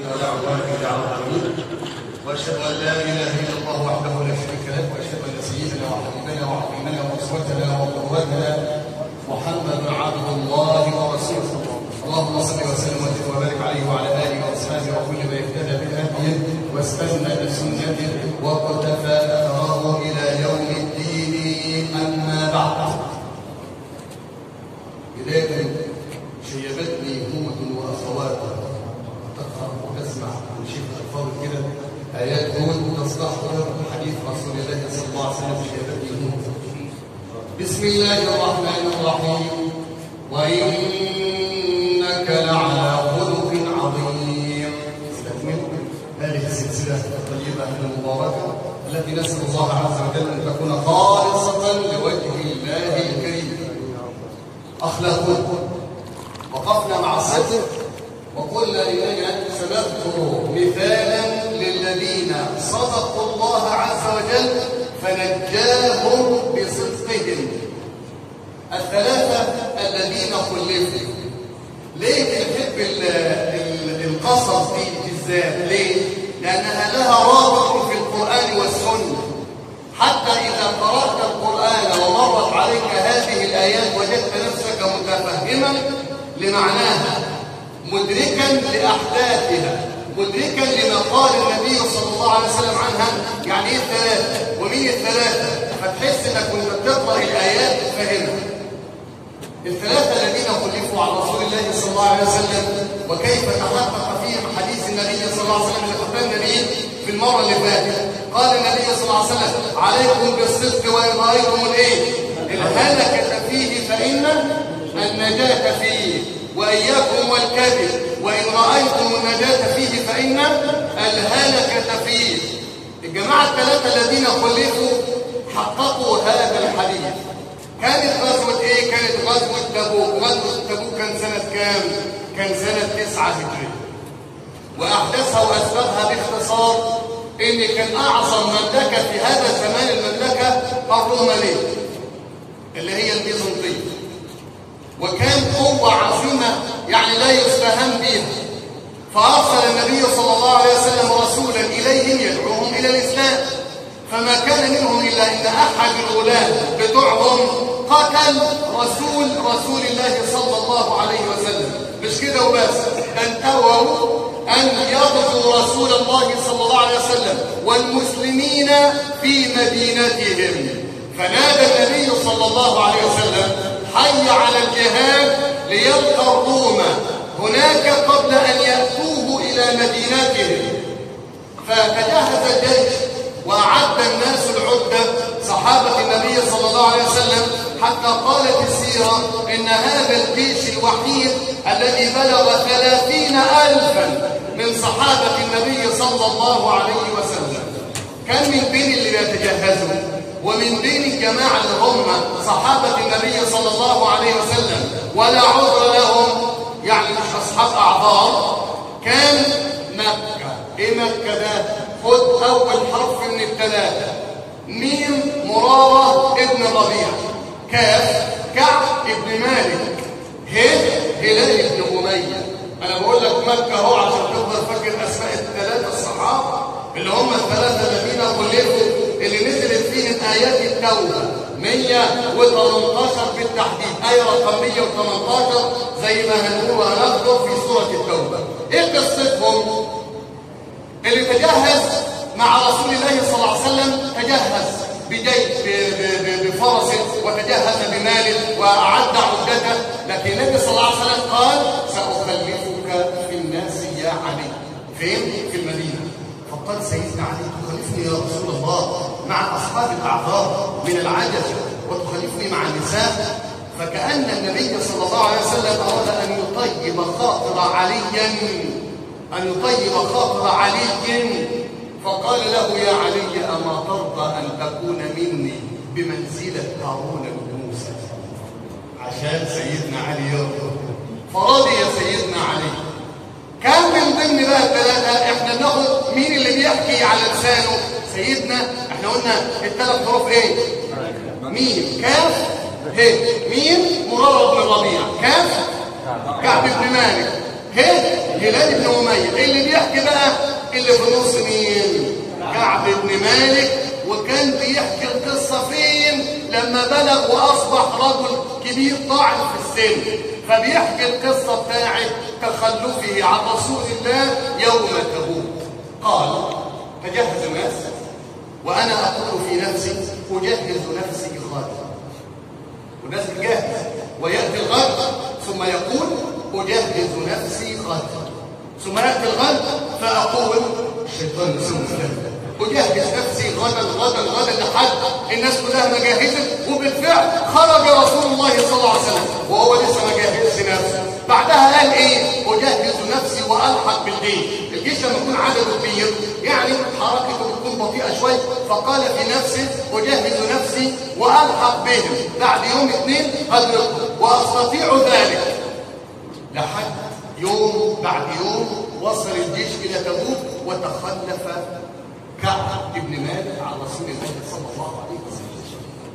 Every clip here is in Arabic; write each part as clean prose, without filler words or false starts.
ولا عدوان إلا على الظالمين، وأشهد أن لا إله إلا الله وحده لا شريك له، وأشهد أن سيدنا وحبيبنا وعظيمنا وأسوتنا وقدوتنا محمد عبد الله ورسوله. اللهم صل وسلم وبارك عليه وعلى آله وأصحابه وكل من اهتدى بهديه واستنى بسنته واقتفى أثره إلى يوم الدين. أما بعد، بداية شيبتني هود وأخواتها تقرأ وتسمع من شيخ الفاضل كده آيات هود تستحضر حديث رسول الله صلى الله عليه وسلم. شيبتني هود. بسم الله الرحمن الرحيم. وإنك لعلى خلق عظيم. استكمل هذه السلسلة الطيبة المباركة التي نسأل الله عز وجل أن تكون خالصة لوجه الله الكريم. أخلاقنا وقفنا مع الصدق وقلنا إننا سنذكر مثالا للذين صدقوا الله عز وجل فنجاهم بصدقهم. الثلاثة الذين خلفوا. ليه بنحب القصص دي بالذات؟ ليه؟ لأنها لها رابط في القرآن والسنة. حتى إذا قرأت القرآن ومرت عليك هذه الآيات وجدت نفسك متفهما لمعناها، مدركا لأحداثها، مدركا لما قال النبي صلى الله عليه وسلم عنها. يعني إيه الثلاثة؟ ومين الثلاثة؟ فتحس إنك كنت بتقرأ الآيات تفهمها. الثلاثة الذين خلفوا عن رسول الله صلى الله عليه وسلم وكيف تحقق فيهم حديث النبي صلى الله عليه وسلم اللي قدمنا به في المرة اللي فاتت. قال النبي صلى الله عليه وسلم: عليكم بالصدق وإن رأيتم الهلكة فيه فإن النجاة فيه، وإياكم والكذب وإن رأيتم النجاة فيه فإن الهلكة فيه. الجماعة الثلاثة الذين خلفوا حققوا هذا الحديث. كانت غزوة إيه؟ كانت غزوة تبوك. غزوة تبوك كان سنة كام؟ كان سنة 9 هجرية. وأحداثها وأسبابها باختصار إن كان أعظم مملكة في هذا الزمان المملكة الرومانية اللي هي البيزنطية، وكان قوة عظيمة يعني لا يستهان بها. فأرسل النبي صلى الله عليه وسلم رسولا إليهم يدعوهم إلى الإسلام، فما كان منهم إلا إن أحد الغلاة بتوعهم قتل رسول الله صلى الله عليه وسلم. مش كده وبس، انتهوا أن يغزوا رسول الله صلى الله عليه وسلم والمسلمين في مدينتهم. فنادى النبي صلى الله عليه وسلم: حي على الجهاد ليلقى الروم هناك قبل أن يأتوه إلى مدينتهم. فتجهز الجيش وأعد الناس العدة، صحابة النبي صلى الله عليه وسلم، حتى قالت السيرة إن هذا الجيش الوحيد الذي بلغ 30,000 من صحابة النبي صلى الله عليه وسلم كان من بين اللي يتجهزوا ومن بين الجماعة اللي هم صحابة النبي صلى الله عليه وسلم ولا عذر لهم، يعني مش أصحاب أعذار. كان مكة. إيه مكة ده؟ خد أول حرف من الثلاثة. ميم مرارة ابن ربيع، كاف كعب ابن مالك، هلال ابن أمية. أنا بقول لك مكة أهو عشان تقدر فاكر أسماء الثلاثة الصحابة اللي هم الثلاثة الذين خلفوا، اللي نزلت فيهم آيات التوبة 118 بالتحديد، آية رقم 118 زي ما هنقول وهنذكر في سورة التوبة. إيه قصتهم؟ اللي تجهز مع رسول الله صلى الله عليه وسلم تجهز بفرسه وتجهز بماله وأعد عدته، لكن النبي صلى الله عليه وسلم قال: سأخلفك في الناس يا علي. فين؟ في المدينة. فقال سيدنا علي: تخلفني يا رسول الله مع أصحاب الأعذار من العجز وتخلفني مع النساء؟ فكأن النبي صلى الله عليه وسلم أراد أن يطيب خاطر علي، فقال له: يا علي أما ترضى أن تكون مني بمنزلة هارون بن موسى؟ عشان سيدنا علي يرضى، فرضي سيدنا علي. كان من ضمن بقى الثلاثة، احنا بناخد مين اللي بيحكي على لسانه؟ سيدنا، احنا قلنا الثلاث حروف ايه؟ ميم كاف ه. ميم مرارة بن ربيع، كاف كعب بن مالك، هلال بن أمية. اللي بيحكي اللي في النص مين؟ كعب بن مالك. وكان بيحكي القصة فين؟ لما بلغ وأصبح رجل كبير طاعن في السن، فبيحكي القصة بتاعت تخلفه عن رسول الله يوم تبوك. قال: تجهز الناس وأنا أقول في نفسي أجهز نفسي غدا. والناس تجهز ويأتي الغد ثم يقول أجهز نفسي غدا، ثم يأتي الغد فأقول الشيطان يسوي أجهز نفسي غدا لحد الناس كلها مجهزت. وبالفعل خرج رسول الله صلى الله عليه وسلم وهو لسه ما جهزش نفسه. بعدها قال ايه؟ أجهز نفسي وألحق بالجيش. الجيش لما يكون عدده كبير يعني حركته بتكون بطيئة شوي، فقال في نفسه أجهز نفسي وألحق بهم بعد يوم 2 أدركهم وأستطيع ذلك. لحد يوم بعد يوم وصل الجيش إلى تبوك وتخلف كعب بن مالك عن رسول الله صلى الله عليه وسلم.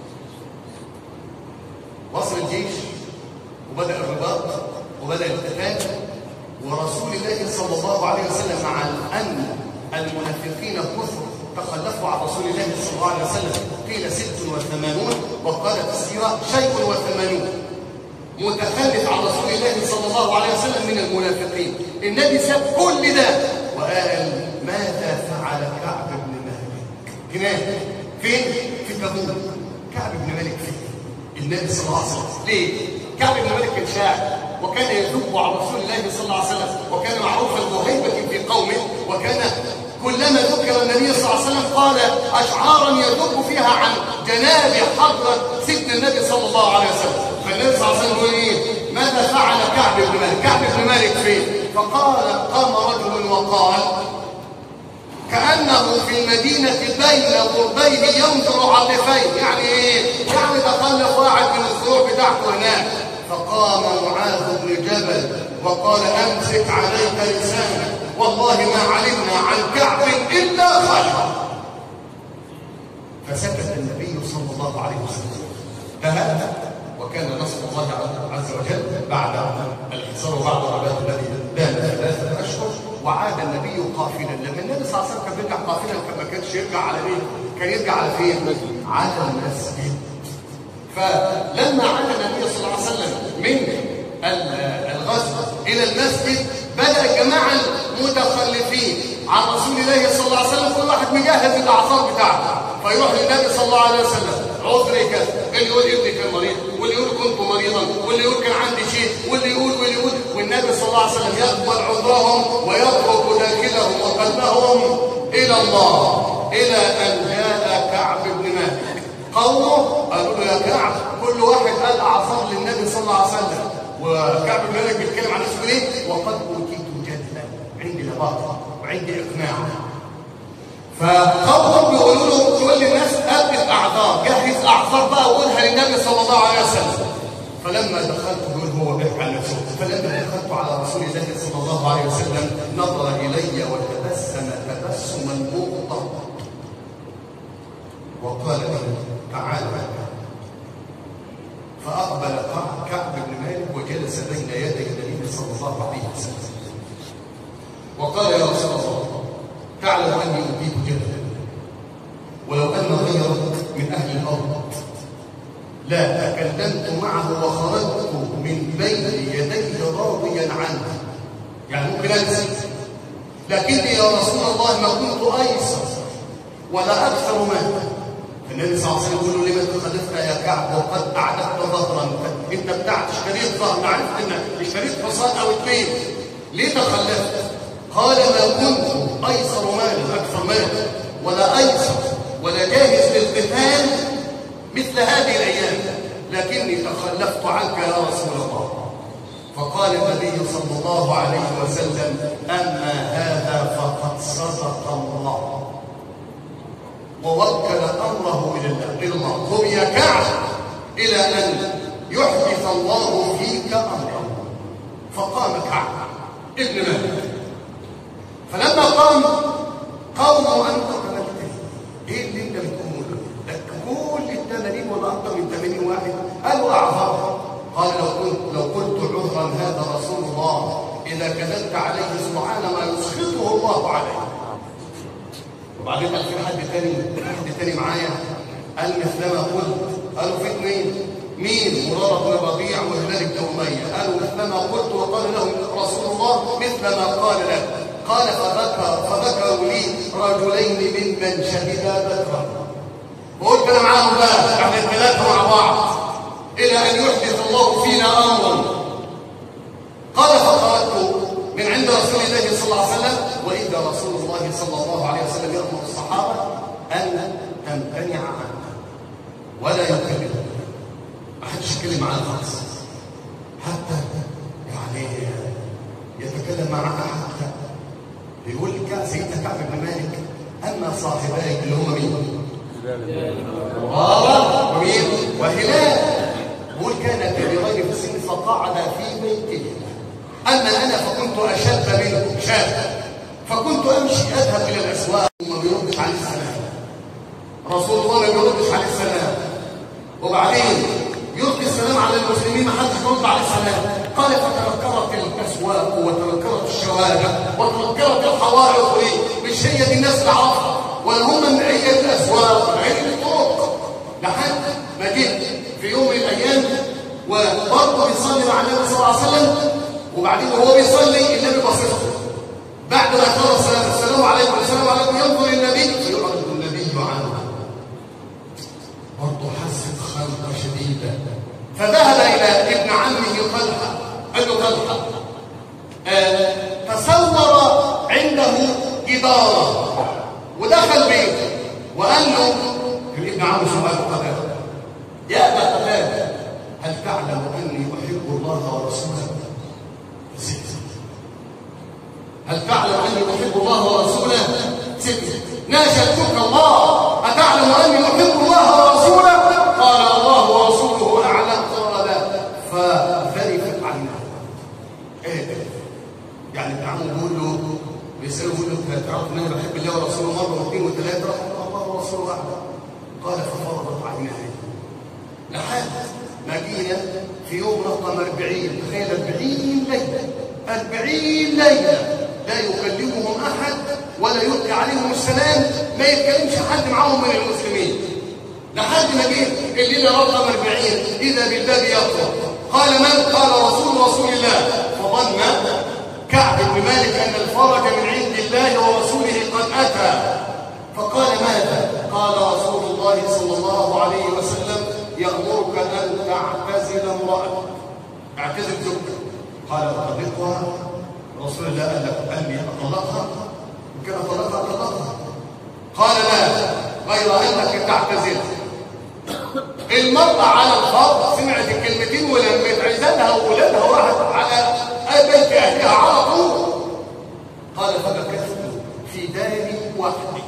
وصل الجيش وبدأ الرباط وبدأ القتال، ورسول الله صلى الله عليه وسلم مع أن المنافقين كثر تخلفوا عن رسول الله صلى الله عليه وسلم، قيل 86 وقالت السيرة شيء و80 متخلف عن رسول الله صلى الله عليه وسلم من المنافقين. النبي ساب كل ده وقال: ماذا فعل كعب بن مالك؟ هناك فين؟ في تبوك. كعب بن مالك فين؟ النبي صلى الله عليه وسلم. ليه؟ كعب بن مالك كان شاعر وكان يذب عن رسول الله صلى الله عليه وسلم، وكان معروفا بهيبة في قومه، وكان كلما ذكر النبي صلى الله عليه وسلم قال أشعارا يذب فيها عن جناب حضرة سيدنا النبي صلى الله عليه وسلم. فالنبي صلى الله عليه وسلم يقول ايه؟ ماذا فعل كعب بن مالك؟ كعب بن مالك فين؟ فقال: قام رجل وقال: كأنه في المدينة بين غربين ينظر عاطفين. يعني ايه؟ يعني تخلف واحد من الزروع بتاعته هناك. فقام معاذ بن جبل وقال: امسك عليك لسانك، والله ما علمنا عن كعب الا خيرا. فسكت النبي صلى الله عليه وسلم. تهدأ وكان نصر الله عز وجل بعد الحصار وبعد الرباط الذي دام 3 أشهر. وعاد النبي قافلا. لما النبي صلى الله عليه وسلم كان بيرجع قافلا ما كانش يرجع على ايه؟ كان يرجع على فين؟ على المسجد. فلما عاد النبي صلى الله عليه وسلم من الغزو الى المسجد بدأ الجماعه المتخلفين عن رسول الله صلى الله عليه وسلم كل واحد مجهز الاعذار بتاعته، فيروح للنبي صلى الله عليه وسلم: عذري كذا، اللي يقول ابني كان مريض، واللي يقول كنت مريضا، واللي يقول كان عندي شيء، واللي يقول والنبي صلى الله عليه وسلم يقبل عذرهم ويترك داخلهم وقلبهم الى الله. الى ان جاء كعب بن مالك قومه قالوا له: يا كعب، كل واحد قال اعذار للنبي صلى الله عليه وسلم. وكعب بن مالك بيتكلم عن نفسه ليه؟ وقد اوتيت جدلا، عندي لباقه وعندي اقناع. فقومهم بيقولوا له: تقول للناس اثبت اعذار، جهز اعذار بقى وقولها للنبي صلى الله عليه وسلم. فلما دخلت، يقول هو بيحكي عن نفسه، فلما دخلت على رسول الله صلى الله عليه وسلم نظر الي وتبسم تبسما مغضبا وقال لي: تعال. فاقبل كعب بن مالك وجلس بين يدي النبي صلى الله عليه وسلم وقال: يا رسول الله، تعلم اني اوتيت جدلا، ولو ان غيرك من اهل الارض لا تكلمت معه وخرجت من بين يديه راضيا عنه. يعني ممكن انسى، لكني يا رسول الله ما كنت ايسر ولا اكثر مالا. النبي صلى الله عليه وسلم يقول له: لما تخلفت يا كعب وقد اعددت ظهرا؟ انت بتاعت اشتريت ظهر، عرفت انك اشتريت حصان او 2، ليه تخلفت؟ قال: ما كنت ايسر مالا، اكثر مالا، ولا ايسر ولا جاهز للقتال مثل هذه الايام، لكني تخلفت عنك يا رسول الله. فقال النبي صلى الله عليه وسلم: اما هذا فقد صدق الله ووكل امره الى الله. قم يا كعب الى ان يحدث الله فيك امره. فقام كعب ابن مالك. فلما قام قوموا: انت عملت ايه اللي انت بتقوله ده؟ كل ال80 ولا اكثر من 80 واحد قالوا اعذار. قال: لو قلت عذرا هذا رسول الله اذا كذبت عليه سبحان ما يسخطه الله عليه. وبعدين قال في حد تاني معايا؟ قال مثلما قلت. قالوا في اثنين، مين؟ مرارة بن الربيع وهلال بن أمية. قالوا مثلما قلت، وقال لهم رسول الله مثل ما قال له. قال فذكروا لي رجلين ممن شهد بدرا. وقلت انا معاهم بقى، احنا الثلاثه مع بعض الى ان يحدث الله فينا امرا. قال فخرجت من عند رسول الله صلى الله عليه وسلم، واذا رسول الله صلى الله عليه وسلم يامر الصحابه ان تمتنع عنه ولا يكلم، ما حدش يتكلم معاه خالص، حتى يعني يتكلم مع احد. بيقول سيدنا كعب بن مالك اما صاحبائك اللي هم مين؟ مرارة ومين؟ وهلال. بيقول كان كبيرين في السن فقعد في بيته، اما انا فكنت اشد منه شاب، فكنت امشي اذهب الى الاسواق وما بيردش عليه السلام. رسول الله ما بيردش عليه السلام، وبعدين يلقي السلام على المسلمين ما حدش يرد عليه السلام. قال فتنكرت الاسواق وتنكرت الشوارع وتنكرت الحوائط، مش هي دي الناس اللي عرفها، ولا هم من هي الاسواق ولا هي الطرق، لحد ما جه في يوم من الايام وبرضه بيصلي مع النبي صلى الله عليه وسلم، وبعدين وهو بيصلي النبي بصيته بعد ما خلص السلام عليكم السلام عليكم، ينظر النبي فيعرض النبي عنه، برضه حس بخلقه شديده، فذهب الى ابن عمه طلحه، قال له طلحه تصور عنده جدارا، ودخل بيته وقال له ابن عمه سؤال قتاده، يا ابا قتاده هل تعلم اني احب الله ورسوله؟ هل تعلم اني احب الله ورسوله؟ ناشدتك الله، اتعلم اني احب الله ورسوله؟ قال الله ورسوله اعلم. قال فذرفت عيناه. يعني ابن عمه بيقول له، بيساله بيقول له انت تعرف ان انا بحب الله ورسوله مره واثنين وثلاثه؟ الله ورسوله اعلم. قال ففرضت عيناه لحد ما جينا في يوم رقم 40، تخيل 40 ليله، 40 ليله لا يكلمهم احد ولا يلقي عليهم السلام، ما يتكلمش حد معاهم من المسلمين، لحد ما جه الليله رقم 40 اذا بالباب يطرق. قال من؟ قال رسول الله. فظن كعب بن مالك ان الفرج من عند الله ورسوله قد اتى، فقال ماذا؟ قال رسول الله صلى الله عليه وسلم يأمرك ان تعتزل امرأتك، اعتزل زوجتك. قال اطلقها؟ رسول الله قال لي اطلقها؟ يمكن اطلقها. قال لا، غير انك تعتزل. المرأة على الفرض سمعت الكلمتين ولمت عزالها وولادها وراحت على بيت اهلها على طول. قال فبكت في داري وحدي.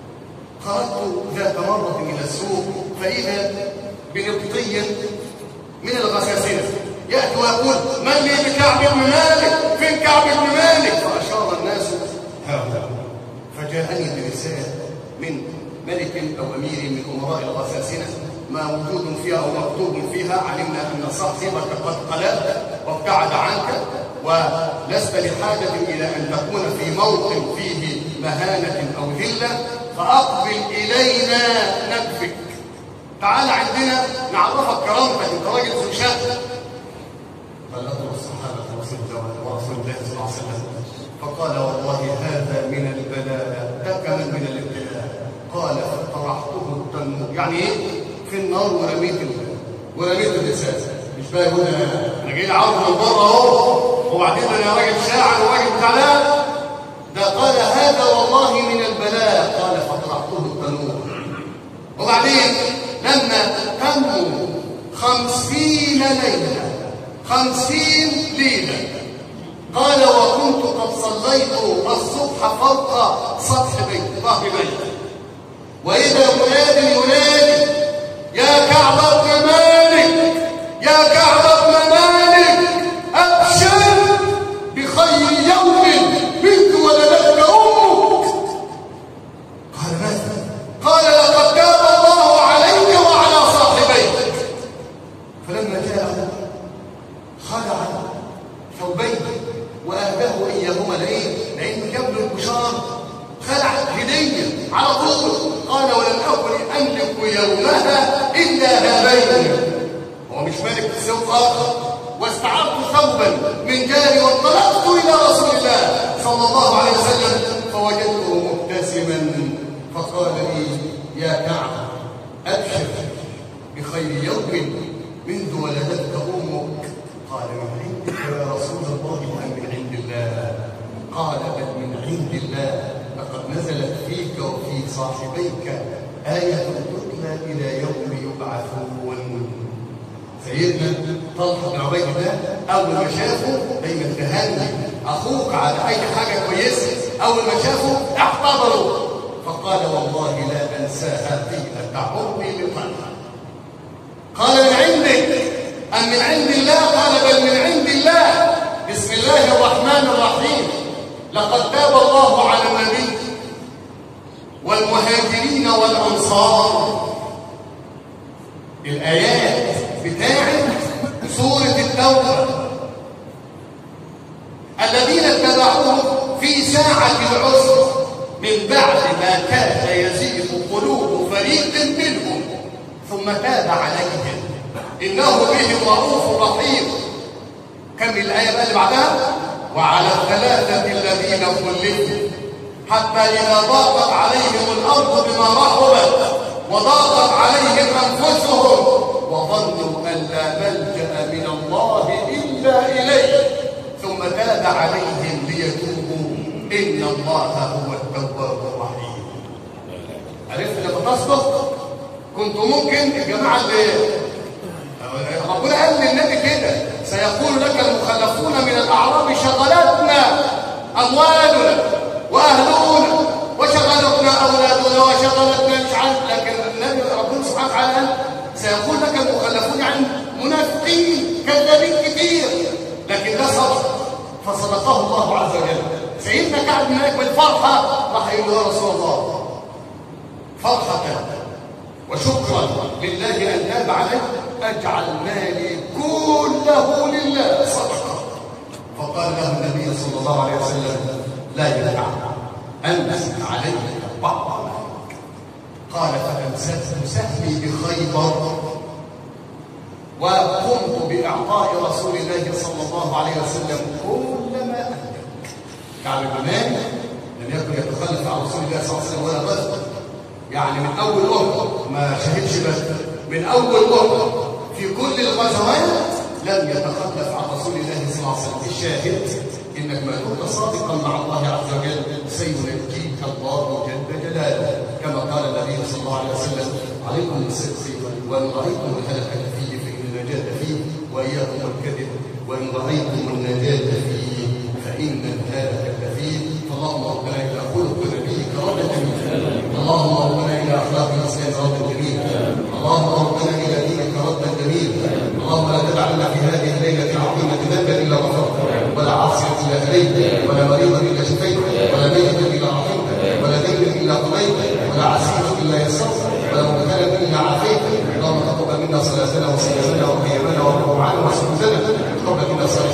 خرجت ذات مرة الى السوق فاذا بنبطي من الغساسنة يأتي ويقول من لي بكعب بن مالك؟ فين كعب بن مالك؟ فأشار الناس هؤلاء، فجاءني برسالة من ملك أو أمير من أمراء الغساسنة ما وجود فيها أو مكتوب فيها، علمنا أن صاحبك قد قلبت وابتعد عنك ولست لحاجة إلى أن تكون في موطن فيه مهانة أو ذلة، فأقبل إلينا نكفك، تعال عندنا نعرفك كرامتك، انت راجل ذو شأن. فلقوا الصحابة رسول الله صلى الله عليه وسلم فقال والله هذا من البلاء، ده كمان من الابتلاء. قال فطرحته التنور، يعني ايه؟ في النار ورميت الرسالة. مش بقى يقول انا جاي اعرف من بره اهو وبعدين انا راجل شاعر وراجل بتاع، ده قال هذا والله من البلاء. قال فطرحته التنور. وبعدين لما تموا 50 ليلة 50 ليلة قال وكنت قد صليت الصبح فوق سطح بيت ظهر بيت، وإذا ينادي يا كعب بن مالك، يا كعب بن مالك أبشر بخير يوم منك ولدتك أمك. قال ماذا؟ قال لقد تاب الله عليك وعلى صاحبيك. فلما جاء خلع ثوبيه وأهداه إياهما لأنه جاب له البشار، خلع هدية على طول. قال ولم أكن أملك يومها إلا هذين. هو مش مالك في سوق آخر. واستعرت ثوبا من جاري وانطلقت إلى رسول الله صلى الله عليه وسلم فوجدته مبتسما فقال لي يا كعب أبشر بخير يوم منذ ولدتك أمك. قال من عندك يا رسول الله أم من عند الله؟ قال بل من عند الله، لقد نزلت فيك وفي صاحبيك آية تتلى إلى يوم يبعثون. سيدنا طلحة بن عبيد الله أول ما شافه دايما تهني أخوك على أي حاجة كويسة، أول ما شافه اعتبروا فقال والله لا أنساها طيلة عمري بقلبي. قال من عندك أم من عند الله؟ قال بل من عند الله. بسم الله الرحمن الرحيم. لقد تاب الله على النبي والمهاجرين والأنصار. الآيات بتاعت سورة التوبة الذين اتبعوه في ساعة العسر من بعد ما كاد يزيغ قلوب فريق منهم ثم تاب عليهم إنه بهم رؤوف رحيم. كم الآية بقى اللي بعدها؟ وعلى الثلاثة الذين خلفوا حتى إذا ضاقت عليهم الأرض بما رحبت وضاقت عليهم أنفسهم وظنوا أن لا ملجأ من الله إلا إليه ثم تاب عليهم ليتوبوا إن الله هو التواب الرحيم. عرفت لما تصدق كنت ممكن الجماعة اللي ربنا قال للنبي كده سيقول لك المخلفون من الأعراب شغلتنا أموالنا وأهلنا وشغلتنا أولادنا وشغلتنا مش عارف، لكن النبي ربنا سبحانه وتعالى سيقول لك المخلفون عن منافقين كذابين كتير، لكن ده صدق فصدقه الله عز وجل. سيدنا كعب بن مالك بالفرحة راح يقول يا رسول الله فرحة وشكرا لله أن تاب عليك أجعل مالي كله لله صدقة. فقال له النبي صلى الله عليه وسلم لا ينفع أمسك عليك بعض مالك. قال فأمسكت سهمي بخيبر وقمت بإعطاء رسول الله صلى الله عليه وسلم كل ما أهدك. كعب بن مالك لم يكن يتخلف عن رسول الله صلى الله عليه وسلم ولا غزوة، يعني من أول أهد ما شهدش بس من أول أهد في كل الغزوات لم يتخلف عن رسول الله صلى الله عليه وسلم. الشاهد إنك ما كنت صادقا مع الله عز وجل سينجيك الله جل جلاله كما قال النبي صلى الله عليه وسلم عليكم بالصدق وإن رأيتم الهلكة فيه فإن النجاة فيه وإياكم الكذب وإن رأيتم النجاة فيه فإن الهلكة فيه. فاللهم ربنا إلى خلق نبيك ردا جميلا، اللهم ربنا إلى أخلاق الإسلام ردا جميلا، اللهم ربنا إلى دينك ردا جميلا. اللهم لا تدع لنا في هذه الليلة العظيمة ذنبا إلا غفرته ولا عاصية إلا هديته ولا مريضا إلا شفيته ولا ميتا إلا رحمته ولا دينا إلا قضيته ولا عسيرا إلا يسرته ولا مبتلا إلا عافيته. اللهم تقبل منا صلاتنا وصيامنا وقيامنا وركوعنا وسجودنا، تقبل منا صلاتنا